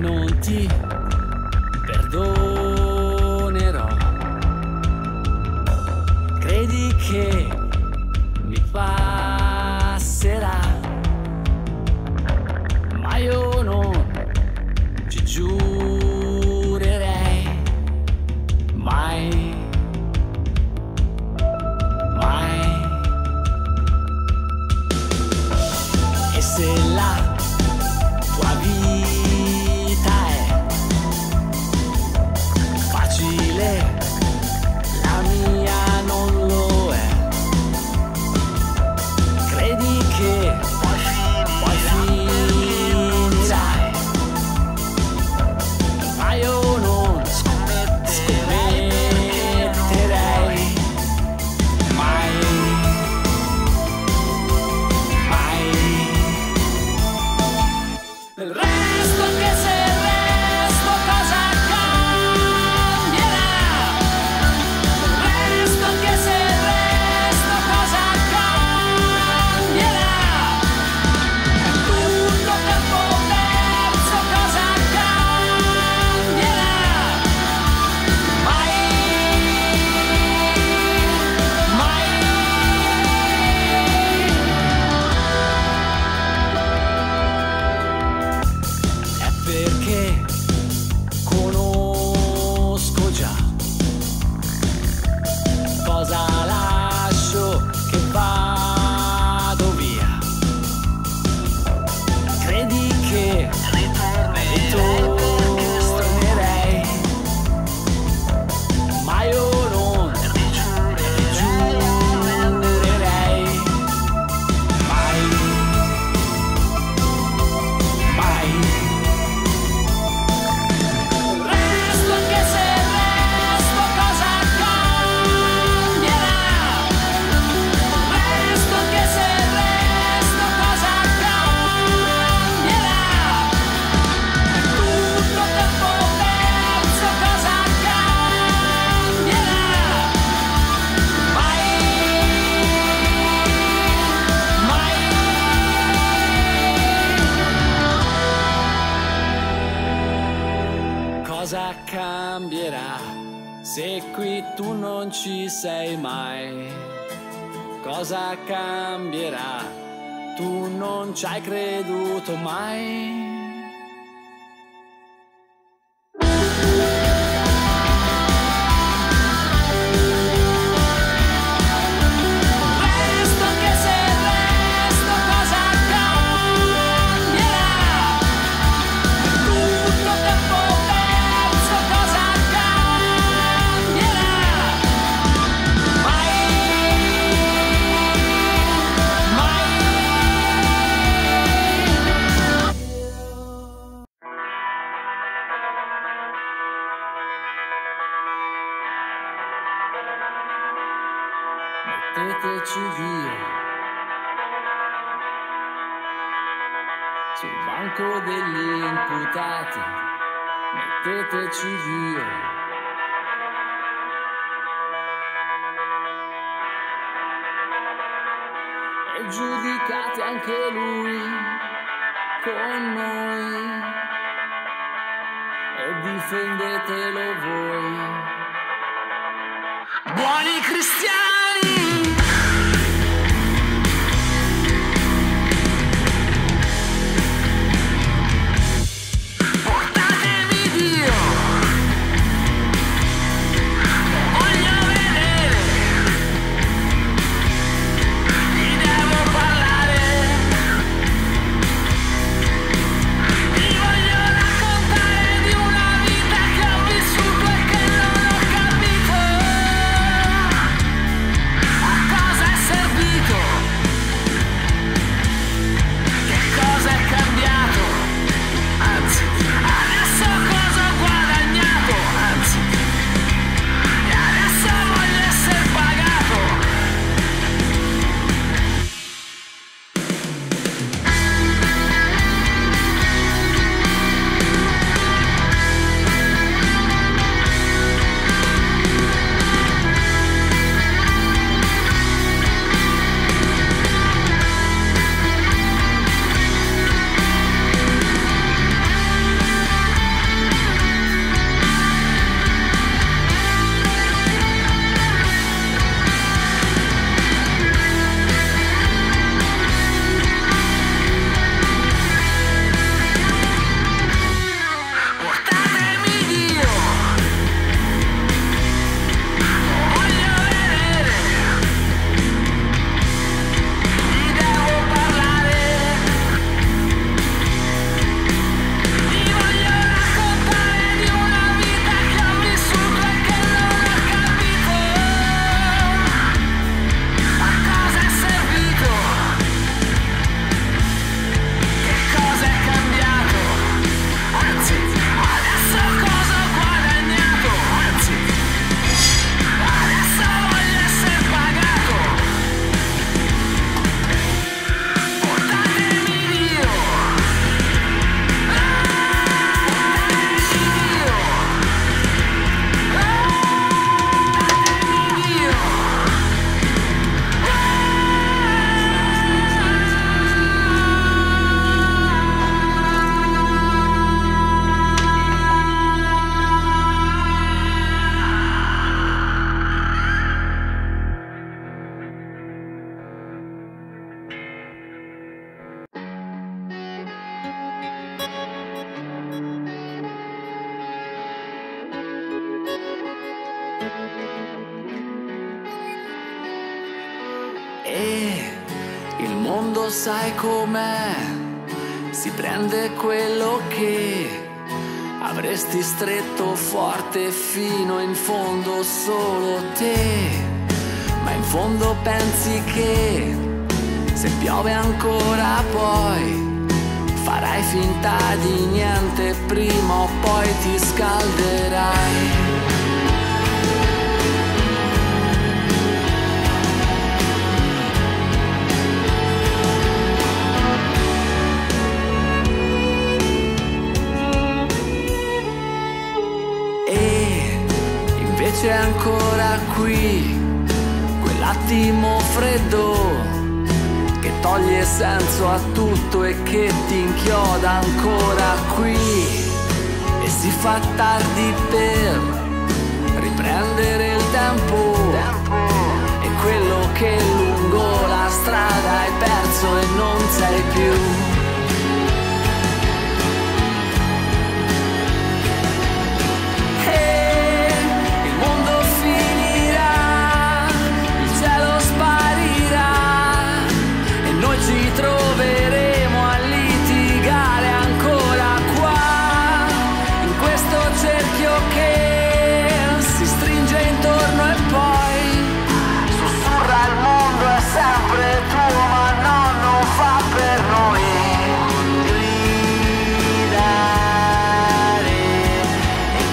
non ti perdonerò. Credi che mi passerà, ma io non ci giurerei mai, mai. E se la tua vita è facile, la mia non lo è. Credi che poi finirai, ma io non scommetterei mai, mai. Del resto, che se il resto cosa cambierà? Del resto, che se il resto cosa cambierà? È tutto tempo perso, cosa cambierà? Mai, mai. È perché conosco già cosa lascio che vado via. Credi che ritornerei, ma io non giurerei mai, mai. Il resto, che se il resto cosa cambierà? Il resto, che se il resto cosa cambierà? È tutto tempo perso, cosa cambierà? Mai, mai. Cosa cambierà se qui tu non ci sei mai? Cosa cambierà? Tu non ci hai creduto mai? Resto, che se il resto cosa cambierà? Tutto tempo perso, cosa cambierà? Mai, mai. Metteteci via sul banco degli imputati, metteteci via. E giudicate anche lui con noi e difendetelo voi, buoni cristiani. Portatemi Dio, voglio vedere, vi devo parlare, vi voglio raccontare di una vita che ho vissuto e che non ho capito. sai com'è, si prende quello che avresti stretto forte fino in fondo solo te. Ma in fondo pensi che se piove ancora poi farai finta di niente, prima o poi ti scalderai. C'è ancora qui quell'attimo freddo che toglie senso a tutto e che ti inchioda ancora qui, e si fa tardi per riprendere il tempo, e quello che lungo la strada hai perso e non sei più. Ci troveremo a litigare ancora qua, in questo cerchio che si stringe intorno e poi sussurra: il mondo è sempre tuo, ma no, non fa per noi. Gridare e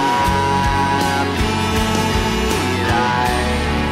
capirai.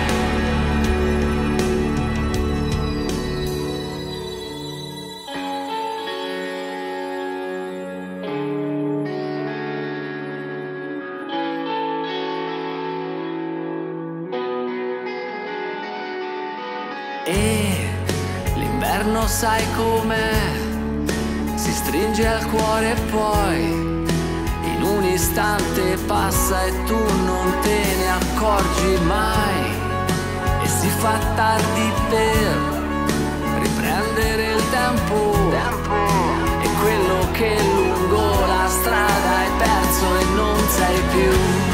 E l'inverno sai com'è, si stringe al cuore e poi in un istante passa e tu non te ne accorgi mai, e si fa tardi per riprendere il tempo, e quello che lungo la strada hai perso e non sei più.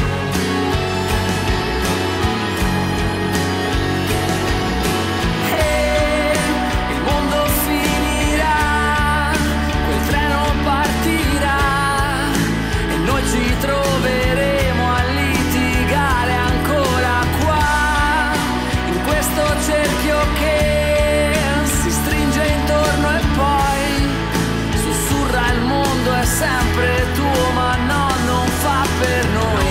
Ci troveremo a litigare ancora qua, in questo cerchio che si stringe intorno e poi sussurra: il mondo è sempre tuo, ma no, non fa per noi.